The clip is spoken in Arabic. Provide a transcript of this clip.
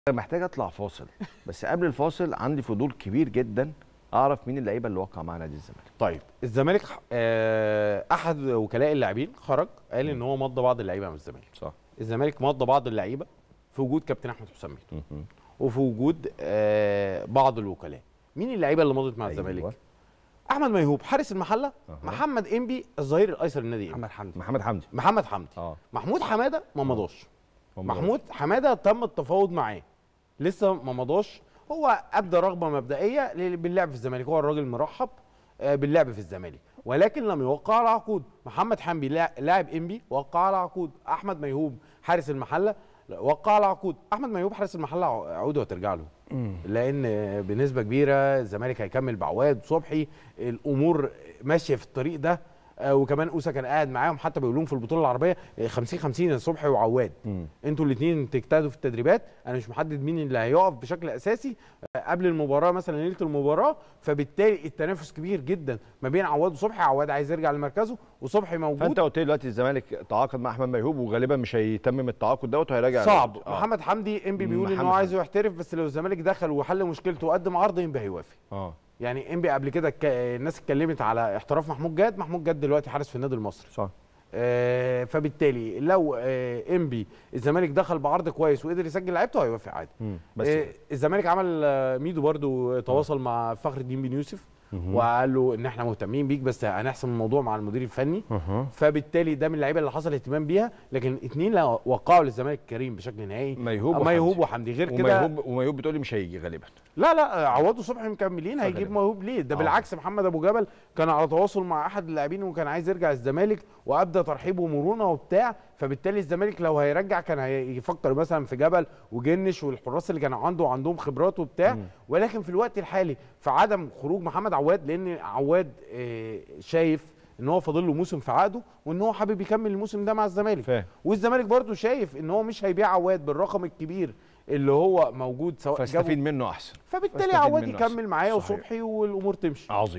محتاج اطلع فاصل، بس قبل الفاصل عندي فضول كبير جدا اعرف مين اللعيبه اللي وقع مع نادي الزمالك. طيب الزمالك احد وكلاء اللاعبين خرج قال ان هو مضى بعض اللعيبه من الزمالك. صح. الزمالك مضى بعض اللعيبه في وجود كابتن احمد حسام ميدو وفي وجود بعض الوكلاء. مين اللعيبه اللي مضت مع الزمالك؟ احمد ميهوب حارس المحله، محمد انبي الظهير الايسر النادي، محمد حمدي محمود حماده ما مضاش. محمود حماده تم التفاوض معاه، لسه ما مضاش. هو ابدى رغبه مبدئيه باللعب في الزمالك، هو الراجل مرحب باللعب في الزمالك، ولكن لم يوقع على عقود. محمد حمدي لاعب انبي وقع على عقود. احمد ميهوب حارس المحله وقع على عقود. احمد ميهوب حارس المحله عقوده هترجع له، لان بنسبه كبيره الزمالك هيكمل بعواد وصبحي، الامور ماشيه في الطريق ده. وكمان اوسا كان قاعد معاهم، حتى بيقول لهم في البطوله العربيه 50-50 صبحي وعواد، انتوا الاثنين تجتهدوا في التدريبات، انا مش محدد مين اللي هيقف بشكل اساسي قبل المباراه مثلا ليله المباراه. فبالتالي التنافس كبير جدا ما بين عواد وصبحي. عواد عايز يرجع لمركزه وصبحي موجود. فانت قلت لي دلوقتي الزمالك تعاقد مع احمد ميهوب وغالبا مش هيتمم التعاقد دوت وهيراجع صعب. محمد حمدي انبي بيقول ان هو عايزه يحترف، بس لو الزمالك دخل وحل مشكلته وقدم عرض انبي هيوافق. يعني انبي قبل كده الناس اتكلمت على احتراف محمود جاد دلوقتي حارس في النادي المصري. صح. فبالتالي لو انبي الزمالك دخل بعرض كويس وقدر يسجل لعيبته هيوافق عادي. بس الزمالك عمل ميدو برضو تواصل مع فخر الدين بن يوسف وقال له ان احنا مهتمين بيك، بس هنحسم الموضوع مع المدير الفني. فبالتالي ده من اللعيبه اللي حصل اهتمام بيها، لكن اثنين لا وقعوا للزمالك الكريم بشكل نهائي، ميهوب وحمدي. غير كده وميهوب بتقولي مش هيجي غالبا. لا عواد وصبحي مكملين، هيجيب ميهوب ليه؟ ده بالعكس، محمد ابو جبل كان على تواصل مع احد اللاعبين وكان عايز يرجع الزمالك وابدا ترحيب ومرونه وبتاع. فبالتالي الزمالك لو هيرجع كان هيفكر مثلا في جبل وجنش والحراس اللي كانوا عنده وعندهم خبرات وبتاع. ولكن في الوقت الحالي في عدم خروج محمد عواد، لان عواد شايف ان هو فاضل له موسم في عقده وان هو حابب يكمل الموسم ده مع الزمالك، والزمالك برضو شايف ان هو مش هيبيع عواد بالرقم الكبير اللي هو موجود، سواء فاستفيد منه احسن. فبالتالي عواد يكمل معايا وصبحي والامور تمشي. عظيم.